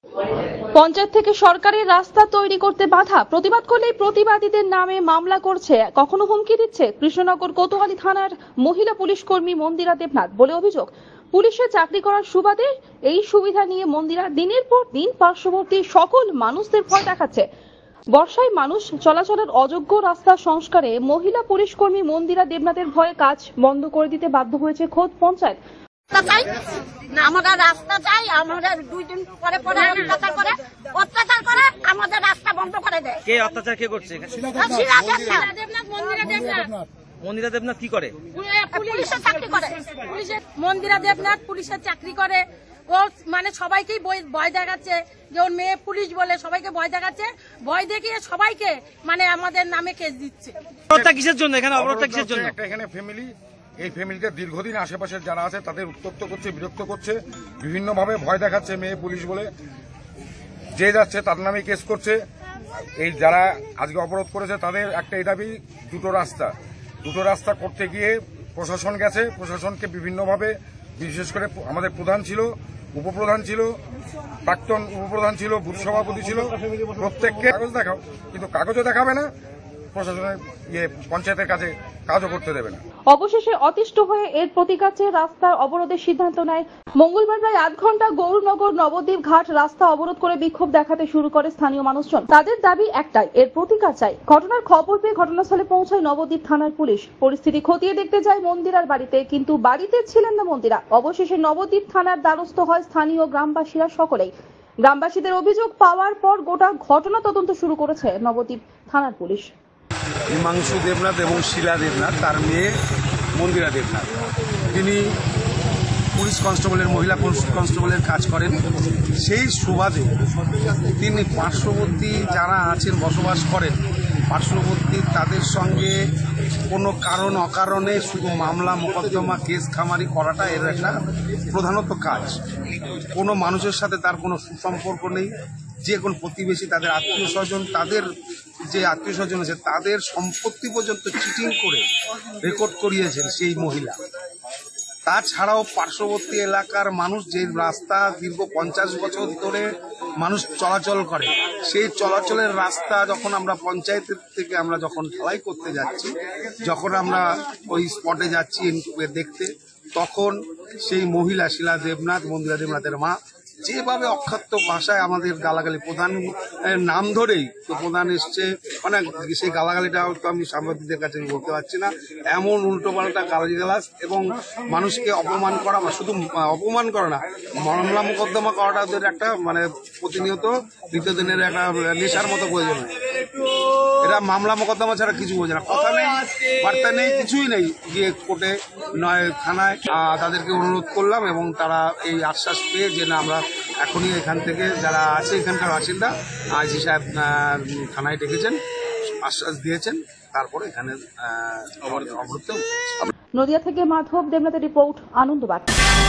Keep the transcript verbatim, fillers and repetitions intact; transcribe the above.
পঞ্চায়েত থেকে সরকারের রাস্তা তৈরি করতে বাধা, প্রতিবাদ করলেই প্রতিবাদীদের নামে মামলা করছে, কখনো হুমকি দিচ্ছে কৃষ্ণনগর কোতোয়ালি থানার মহিলা পুলিশ কর্মী মন্দিরা দেবনাথ বলে অভিযোগ। পুলিশে চাকরি করার সুবাদে এই সুবিধা নিয়ে মন্দিরা দিনের পর দিন পার্শ্ববর্তী সকল মানুষদের ভয় দেখাচ্ছে। বর্ষায় মানুষ চলাচলের অযোগ্য রাস্তা সংস্কারে মহিলা পুলিশ কর্মী মন্দিরা দেবনাথের ভয়ে কাজ বন্ধ করে দিতে বাধ্য হয়েছে খোদ পঞ্চায়েত। আমরা রাস্তা চাই, আমাদের দুই দিন পরে পরে অত্যাচার করে অত্যাচার করে আমাদের রাস্তা বন্ধ করে দেয়। কে অত্যাচার কে করছে? মন্দিরা দেবনাথ কি করে? পুলিশের চাকরি করে। মন্দিরা দেবনাথ পুলিশের চাকরি করে। ও মানে সবাইকেই ভয় দেখাচ্ছে যে ওর মেয়ে পুলিশ বলে সবাইকে ভয় দেখাচ্ছে। ভয় দেখিয়ে সবাইকে মানে আমাদের নামে কেস দিচ্ছে। অবরোধটা কিসের জন্য? এখানে অবরোধটা কিসের জন্য? এখানে ফ্যামিলি, এই ফ্যামিলিতে দীর্ঘদিন আশেপাশের যারা আছে তাদের উত্তপ্ত করছে, বিরক্ত করছে, বিভিন্নভাবে ভয় দেখাচ্ছে মেয়ে পুলিশ বলে। যে যাচ্ছে তার নামে কেস করছে। এই যারা আজকে অবরোধ করেছে তাদের একটাই দাবি, দুটো রাস্তা দুটো রাস্তা করতে গিয়ে প্রশাসন গেছে, প্রশাসনকে বিভিন্নভাবে, বিশেষ করে আমাদের প্রধান ছিল, উপপ্রধান ছিল, প্রাক্তন উপপ্রধান ছিল, বুথ সভাপতি ছিল, প্রত্যেককে কাগজ দেখাও, কিন্তু কাগজও দেখাবে না, প্রশাসনের ইয়ে পঞ্চায়েতের কাছে কাজও করতে দেবে না। অবশেষে অতিষ্ঠ হয়ে এর প্রতিকার চেয়ে রাস্তার অবরোধের সিদ্ধান্ত নেয়। মঙ্গলবার প্রায় আধ ঘন্টা গৌরনগর নবদ্বীপ ঘাট রাস্তা অবরোধ করে বিক্ষোভ দেখাতে শুরু করে স্থানীয় মানুষজন। তাদের দাবি একটাই, এর প্রতিকার চাই। ঘটনার খবর পেয়ে ঘটনাস্থলে পৌঁছায় নবদ্বীপ থানার পুলিশ। পরিস্থিতি খতিয়ে দেখতে যায় মন্দিরার বাড়িতে, কিন্তু বাড়িতে ছিলেন না মন্দিরা। অবশেষে নবদ্বীপ থানার দ্বারস্থ হয় স্থানীয় গ্রামবাসীরা সকলেই। গ্রামবাসীদের অভিযোগ পাওয়ার পর গোটা ঘটনা তদন্ত শুরু করেছে নবদ্বীপ থানার পুলিশ। হিমাংশু দেবনাথ এবং শিলা দেবনাথ, তার মেয়ে মন্দিরা দেবনাথ, তিনি পুলিশ কনস্টেবলের, মহিলা কনস্টেবলের কাজ করেন। সেই সুবাদে তিনি পার্শ্ববর্তী যারা আছেন, বসবাস করেন পার্শ্ববর্তী, তাদের সঙ্গে কোনো কারণ অকারণে শুধু মামলা মোকদ্দমা কেস খামারি করাটা এর একটা প্রধানত কাজ। কোনো মানুষের সাথে তার কোনো সুসম্পর্ক নেই। যে কোন প্রতিবেশী, তাদের আত্মীয় স্বজন, তাদের যে আত্মীয় স্বজন আছে তাদের সম্পত্তি পর্যন্ত চিটিং করে রেকর্ড করিয়েছেন সেই মহিলা। তাছাড়াও পার্শ্ববর্তী এলাকার মানুষ, যে রাস্তা দীর্ঘ পঞ্চাশ বছর ধরে মানুষ চলাচল করে, সেই চলাচলের রাস্তা যখন আমরা পঞ্চায়েতের থেকে আমরা যখন ঢালাই করতে যাচ্ছি, যখন আমরা ওই স্পটে যাচ্ছি দেখতে, তখন সেই মহিলা শিলা দেবনাথ, মন্দিরা দেবনাথের মা, যেভাবে অক্ষাত্য ভাষায় আমাদের গালাগালি, প্রধান নাম ধরেই তো প্রধান এসছে, মানে সেই গালাগালিটা তো আমি সাংবাদিকদের কাছে বলতে পারছি না, এমন উল্টো পাল্টা গালিগালাজ এবং মানুষকে অপমান করা, বা শুধু অপমান করা না, মামলা মোকদ্দমা করাটা ওদের একটা মানে প্রতিনিয়ত নিত্যদিনের একটা নেশার মতো প্রয়োজন হয়। এরা মামলা মোকদ্দমা ছাড়া কিছু বোঝে না, কথা নেই, বার্তা নেই, কিছুই নেই। গিয়ে কোর্টে নয় থানায় তাদেরকে অনুরোধ করলাম এবং তারা এই আশ্বাস পেয়ে যে না, আমরা এখনই এখান থেকে যারা আছে এখানকার বাসিন্দা, আইসি সাহেব থানায় ডেকেছেন, আশ্বাস দিয়েছেন, তারপরে এখানে অবরোধ। নদিয়া থেকে মাধব দেবনাথের রিপোর্ট, আনন্দবার্তা।